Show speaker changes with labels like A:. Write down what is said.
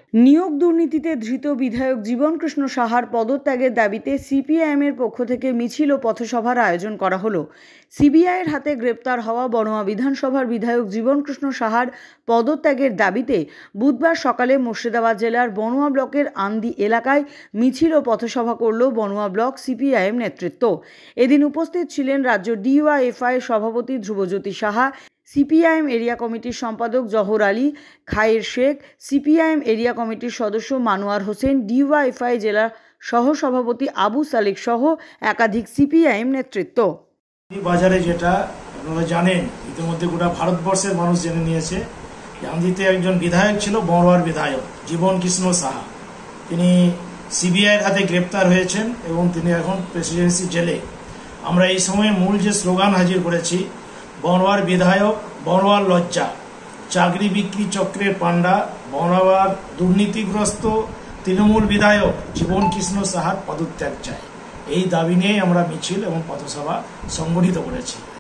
A: নিয়োগ দুর্নীতিতে ধৃত বিধায়ক জীবনকৃষ্ণ সাহার পদত্যাগের দাবিতে সিপিআইএমের পক্ষ থেকে মিছিল ও পথসভার আয়োজন করা হলো। সিবিআইয়ের হাতে গ্রেপ্তার হওয়া বড়ুয়া বিধানসভার বিধায়ক জীবনকৃষ্ণ সাহার পদত্যাগের দাবিতে বুধবার সকালে মুর্শিদাবাদ জেলার বড়ুয়া ব্লকের আন্দি এলাকায় মিছিল ও পথসভা করল বড়ুয়া ব্লক সিপিআইএম নেতৃত্ব। এদিন উপস্থিত ছিলেন রাজ্য ডিওয়াইএফআই সভাপতি ধ্রুবজ্যোতি সাহা, সিপিআইএম এরিয়া কমিটির সম্পাদক জহর আলী খায়ের শেখ, সিপিআইএম এরিয়া কমিটির সদস্য মানুয়ার হোসেন, ডিওয়াইএফআই জেলা সহসভাপতি আবু সালেক সহ একাধিক সিপিআইএম নেতৃত্ব।
B: বাজারে যেটা আপনারা জানেন, ইতিমধ্যে গোটা ভারতবর্ষের মানুষ জেনে নিয়েছে, আন্দিতে একজন বিধায়ক ছিল, বড়ুয়ার বিধায়ক জীবনকৃষ্ণ সাহা। তিনি সিবিআইয়ের হাতে গ্রেপ্তার হয়েছেন এবং তিনি এখন প্রেসিডেন্সি জেলে। আমরা এই সময়ে মূল যে স্লোগান হাজির করেছি, বড়ুয়ার বিধায়ক, বড়ুয়ার লজ্জা, চাকরি বিক্রি চক্রের পান্ডা, বড়ুয়ার দুর্নীতিগ্রস্ত তৃণমূল বিধায়ক জীবনকৃষ্ণ সাহার পদত্যাগ চাই। এই দাবি নিয়েই আমরা মিছিল এবং পথসভা সংগঠিত করেছি।